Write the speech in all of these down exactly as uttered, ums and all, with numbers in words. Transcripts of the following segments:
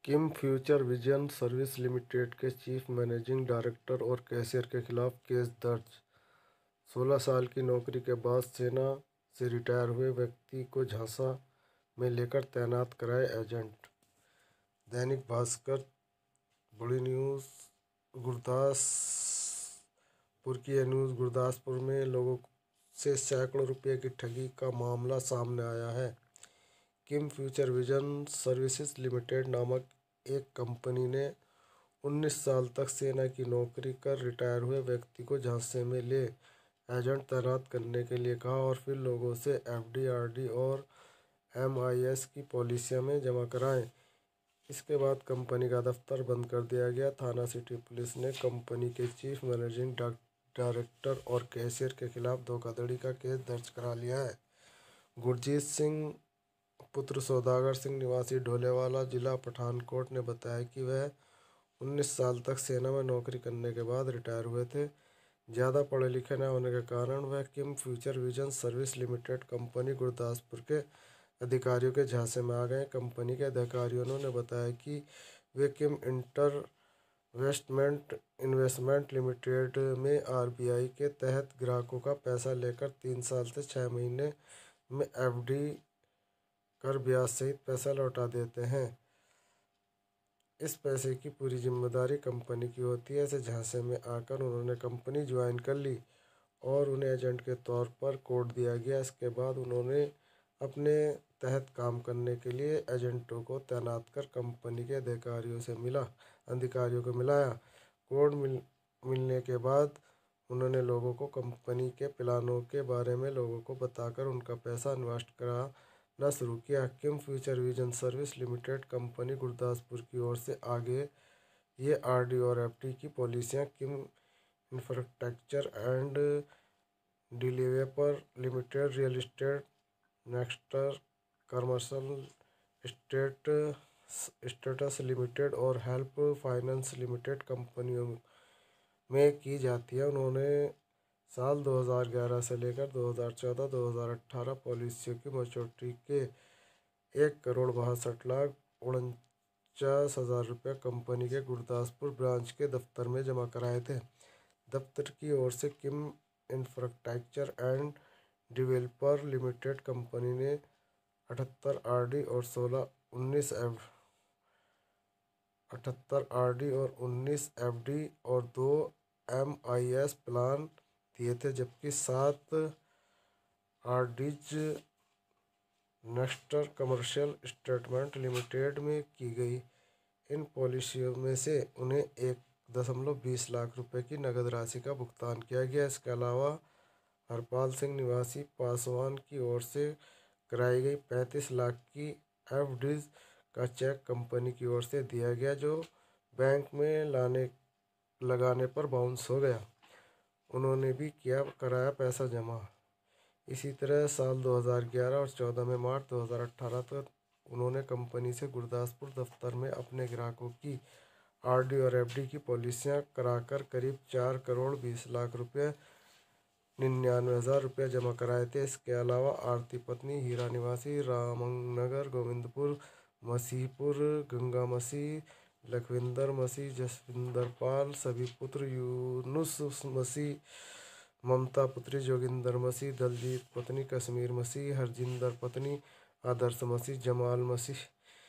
किम future vision service limited के chief managing director और cashier के खिलाफ केस दर्ज। सोलह साल की नौकरी के बाद सेना से रिटायर हुए व्यक्ति को झांसा में लेकर तैनात कराए एजेंट। दैनिक भास्कर बड़ी न्यूज़ गुरदासपुर की यह न्यूज़ गुरदासपुर में लोगों से सैकड़ों रुपये की ठगी का मामला सामने आया है। Kim future vision services limited नामक एक कंपनी ने उन्नीस साल तक सेना की नौकरी कर रिटायर हुए व्यक्ति को झांसे में ले एजेंट तैनात करने के लिए कहा और फिर लोगों से एफडी, आरडी और एमआईएस की पॉलिसियां में जमा कराएं। इसके बाद कंपनी का दफ्तर बंद कर दिया गया। थाना सिटी पुलिस ने कंपनी के चीफ मैनेजिंग डायरेक्टर और कैशियर के खिलाफ धोखाधड़ी का केस दर्ज करा लिया है। गुरजीत सिंह पुत्र सौदागर सिंह निवासी ढोलेवाला जिला पठानकोट ने बताया कि वह उन्नीस साल तक सेना में नौकरी करने के बाद रिटायर हुए थे। ज़्यादा पढ़े लिखे न होने के कारण वह Kim future vision service limited company Gurdaspur के अधिकारियों के झांसे में आ गए। कंपनी के अधिकारियों ने बताया कि वे किम इंटरवेस्टमेंट इन्वेस्टमेंट लिमिटेड में आरबीआई के तहत ग्राहकों का पैसा लेकर तीन साल से छः महीने में एफडी कर ब्याज सहित पैसा लौटा देते हैं। इस पैसे की पूरी जिम्मेदारी कंपनी की होती है। ऐसे झांसे में आकर उन्होंने कंपनी ज्वाइन कर ली और उन्हें एजेंट के तौर पर कोड दिया गया। इसके बाद उन्होंने अपने तहत काम करने के लिए एजेंटों को तैनात कर कंपनी के अधिकारियों से मिला अधिकारियों को मिलाया। कोड मिल मिलने के बाद उन्होंने लोगों को कंपनी के प्लानों के बारे में लोगों को बताकर उनका पैसा इन्वेस्ट कराना शुरू किया। Kim future vision service limited company Gurdaspur की ओर से आगे ये आरडी और एफडी की पॉलिसियां Kim infrastructure and developer limited, real estate Nexter commercial estate status limited और हेल्प फाइनेंस लिमिटेड कंपनियों में की जाती है। उन्होंने साल दो हज़ार ग्यारह से लेकर दो हज़ार चौदह दो हज़ार अठारह पॉलिसियों की मैच्योरिटी के एक करोड़ बासठ लाख उनचास हज़ार रुपये कंपनी के गुरदासपुर ब्रांच के दफ्तर में जमा कराए थे। दफ्तर की ओर से Kim infrastructure and developer limited company ने अठहत्तर आरडी और सोलह उन्नीस एफ अठहत्तर आरडी और उन्नीस एफडी और दो एमआईएस प्लान दिए थे, जबकि सात RDs Nexter commercial statement limited में की गई। इन पॉलिसियों में से उन्हें एक दशमलव बीस लाख रुपए की नकद राशि का भुगतान किया गया। इसके अलावा हरपाल सिंह निवासी पासवान की ओर से कराई गई पैंतीस लाख की एफडीज का चेक कंपनी की ओर से दिया गया, जो बैंक में लाने लगाने पर बाउंस हो गया। उन्होंने भी किया कराया पैसा जमा। इसी तरह साल दो हज़ार ग्यारह और चौदह में मार्च दो हज़ार अठारह तक उन्होंने कंपनी से गुरदासपुर दफ्तर में अपने ग्राहकों की आरडी और एफडी की पॉलिसियां कराकर करीब चार करोड़ बीस लाख रुपए निन्यानवे हज़ार रुपये जमा कराए थे। इसके अलावा आरती पत्नी हीरा निवासी रामनगर गोविंदपुर मसीहपुर गंगा मसीह लखविंदर मसीह जसविंदर पाल सभी पुत्र यूनुस मसीह ममता पुत्री जोगिंदर मसीह दलजीत पत्नी कश्मीर मसीह हरजिंदर पत्नी आदर्श मसीह जमाल मसीह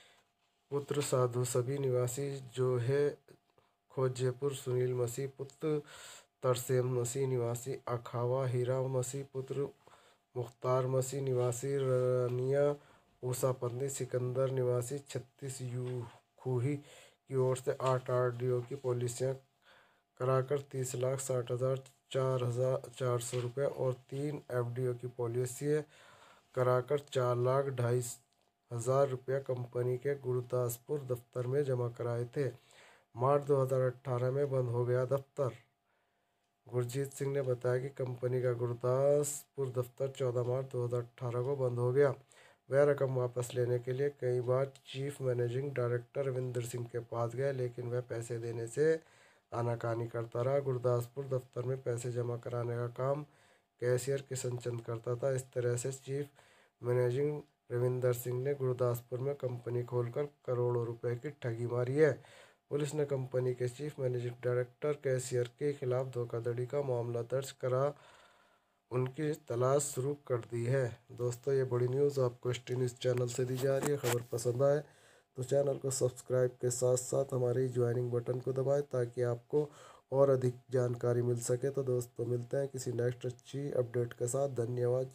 पुत्र साधु सभी निवासी जो है खोजेपुर सुनील मसीह पुत्र तरसेम मसीह निवासी अखावा हीरा मसीह पुत्र मुख्तार मसीह निवासी रानिया उषा पत्नी सिकंदर निवासी छत्तीस यू खूही की ओर से आठ आरडीओ की पॉलिसियां कराकर तीस लाख साठ हज़ार चार हज़ार चार सौ रुपये और तीन एफडीओ की पॉलिसी कराकर चार लाख ढाई हज़ार रुपये कंपनी के गुरदासपुर दफ्तर में जमा कराए थे। मार्च दो हज़ार अठारह में बंद हो गया दफ्तर। गुरजीत सिंह ने बताया कि कंपनी का गुरदासपुर दफ्तर चौदह मार्च दो हज़ार अठारह को बंद हो गया। वह रकम वापस लेने के लिए कई बार chief managing director Ravinder Singh के पास गए, लेकिन वह पैसे देने से आनाकानी करता रहा। गुरदासपुर दफ्तर में पैसे जमा कराने का काम कैशियर किशन चंद करता था। इस तरह से चीफ मैनेजिंग रविंदर सिंह ने गुरदासपुर में कंपनी खोलकर करोड़ों रुपए की ठगी मारी है। पुलिस ने कंपनी के चीफ मैनेजिंग डायरेक्टर कैशियर के खिलाफ धोखाधड़ी का मामला दर्ज करा उनकी तलाश शुरू कर दी है। दोस्तों, ये बड़ी न्यूज़ आपको एस टी न्यूज़ चैनल से दी जा रही है। खबर पसंद आए तो चैनल को सब्सक्राइब के साथ साथ हमारे ज्वाइनिंग बटन को दबाएं ताकि आपको और अधिक जानकारी मिल सके। तो दोस्तों, मिलते हैं किसी नेक्स्ट अच्छी अपडेट के साथ। धन्यवाद।